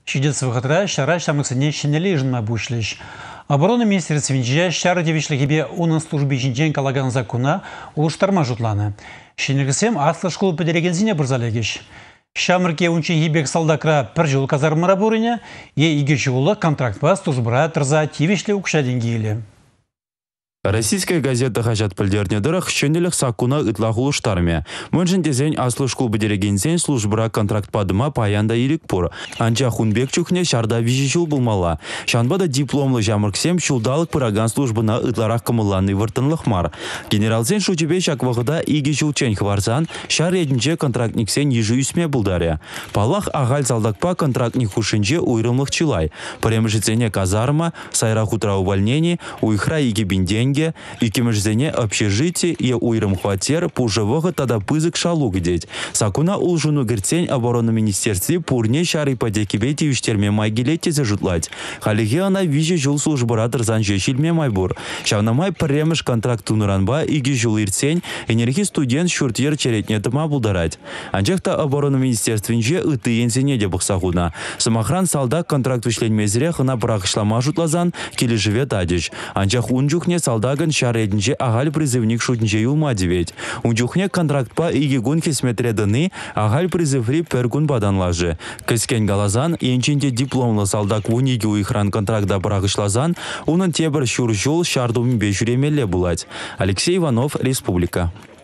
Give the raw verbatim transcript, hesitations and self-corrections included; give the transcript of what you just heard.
Щидец выходра шара шамыксыне щенеле жынма бушлеш. Оборона министерстве шара девишлегебе унын службе жинжен калаган закона улыштарма жутланы. Щенелгісем аслы школы педерегензине бұрзалегеш. Шамырке унчи хибек салдакра пір жыл казармара бурыня, е иге жуылы контракт бас тузбыра тұрза тивишле укша денгейлі. Российская газета хажат пілдернедірі щенелік сакуна ытлағылы штарме. Мөнжін дезен аслы школ бедерегензен службыра контракт падыма паянда ирік пұр. Анча хунбек чухне шарда вижі жыл булмала. Шанбада дипломлы жамырксем шулдалық пыраган службына ытларақ кымыланный выртынлық мар. Генералзен шучебе шаквағыда иге жылчен хварсан, шар едінче контрактниксен ежі үсме бұлдаря. Палах ағал салдакпа контрактник хушинче уйрымлық чилай. Премжицене казарма, сайра хутра увольнений, уйхра иге бинден и кемежзене общежитие и уйрым хватер пужевого тада пызык шалу гдеть. Сакуна улжуну герцень обороны министерстве пурне шары подекибете юштерме майгилете зажутлать. Халиге она вижу жул службаратор занже шильме майбур. Шавнамай премеш контракт тунуранба и гижул ирцень энергии студент шуртьер черетнетыма булдарать. Анжехта обороны министерственже ыты енсене де бухсагуна. Самохран салдак контракт вышленмезре хына прахышлама жутлазан келе живет адиш. Анжех унжухне салдак Даган шареднже агаль призывник шутнже юлма девять. Унжухне контракт па игигун хисметреданы агаль призыври пергун баданлажы. Кыскен галазан енченде дипломлы салдак вуниги уйхран контрактда прагышлазан унын тебір шуржул шардуми бешуремелле булать. Алексей Иванов, Республика.